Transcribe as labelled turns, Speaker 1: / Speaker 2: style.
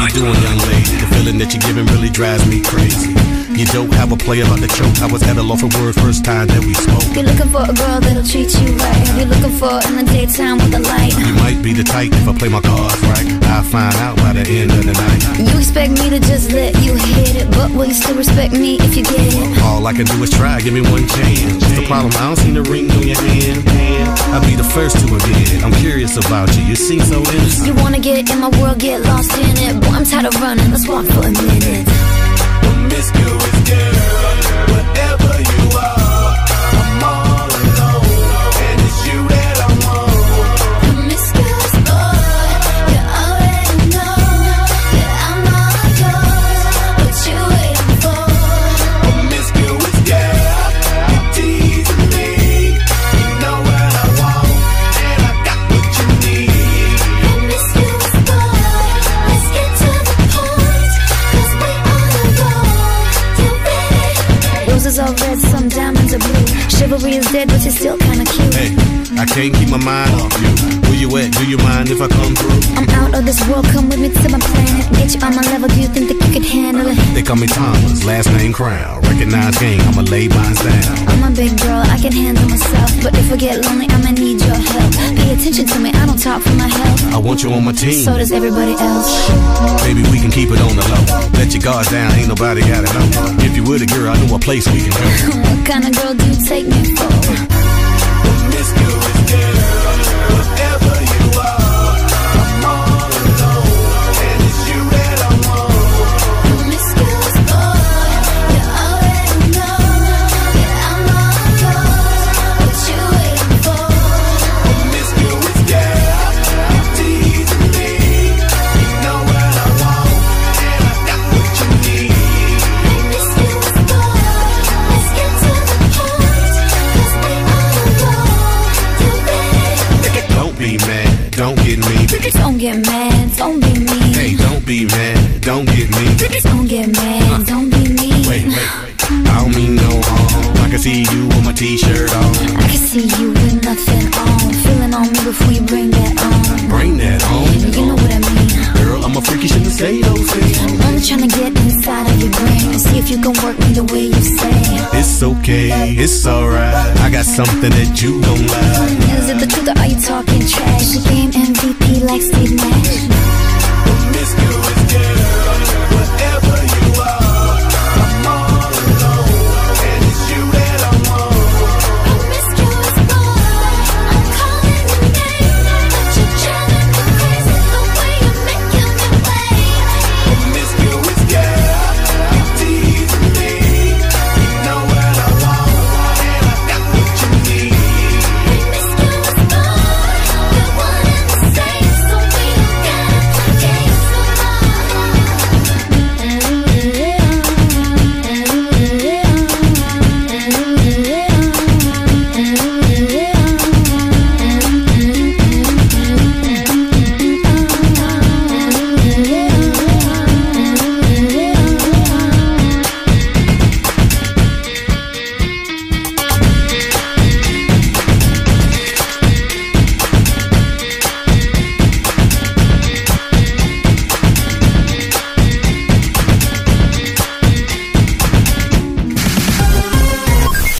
Speaker 1: you doing, young lady? The feeling that you're giving really drives me crazy. You don't have a play about the choke. I was at a loss for words first time that we spoke.
Speaker 2: You're looking for a girl that'll treat you right. You're looking for in the daytime with the light.
Speaker 1: You might be the type if I play my cards right. I'll find out by the end of the night.
Speaker 2: You expect me to just let you hit it, but will you still respect me if you get it?
Speaker 1: All I can do is try, give me one chance. What's the problem? I don't see the ring on your hand. I'll be the first to admit I'm curious about you. You seem so innocent.
Speaker 2: You wanna get in my world, get lost in it. Boy, I'm tired of running, let's walk for a minute.
Speaker 1: Promiscuous girl, whatever you are, I'm all alone, and it's you that I want.
Speaker 2: Promiscuous boy, you already know that I'm all yours. What you waiting for?
Speaker 1: Promiscuous girl, you teasing me. You know what I want, and I got what you need.
Speaker 2: Promiscuous boy, let's get to the point, 'cause we on the road. You ready? Roses are red, some diamonds are blue. Chivalry is dead, but you're still kinda cute.
Speaker 1: Hey, I can't keep my mind off you. Where you at? Do you mind if I come through?
Speaker 2: I'm out of this world, come with me to my planet. Get you on my level, do you think that you could handle it?
Speaker 1: They call me Thomas, last name Crown. Recognize game, I'ma lay mines down.
Speaker 2: I'm a big girl, I can handle myself. But if I get lonely, I'ma need your help. Pay attention to me, I don't talk for my health.
Speaker 1: I want you on my team.
Speaker 2: So does everybody else.
Speaker 1: Maybe we can keep it on the low. Let your guard down, ain't nobody gotta know. If you were the girl, I know a place we can go.
Speaker 2: What kind of girl do you take me for?
Speaker 1: Promiscuous girl, whatever you are, I'm all alone, and it's you that I want.
Speaker 2: Promiscuous boy, you already know that I'm all yours. What you waiting for?
Speaker 1: Promiscuous girl, you teasing me. You know what I want, and I got what you need.
Speaker 2: Promiscuous boy, let's get to the point, 'cause we on the road. You ready?
Speaker 1: Don't be mad, don't get me.
Speaker 2: Don't get mad, don't be mean.
Speaker 1: Hey, don't be mad, don't get me.
Speaker 2: Don't get mad, don't be mean.
Speaker 1: Wait, I don't mean no harm. I can see you with my t-shirt on.
Speaker 2: I can see you with nothing on. Feeling on me before you bring that on.
Speaker 1: Bring that on.
Speaker 2: You know what I mean.
Speaker 1: Girl, I'm a freaky, shouldn't say those things.
Speaker 2: I'm only trying to get inside of your brain and see if you can work me the way you say.
Speaker 1: It's okay, it's alright. I got something that you don't like.
Speaker 2: Is it the truth or are you talking trash? The game MVP like Steve Nash.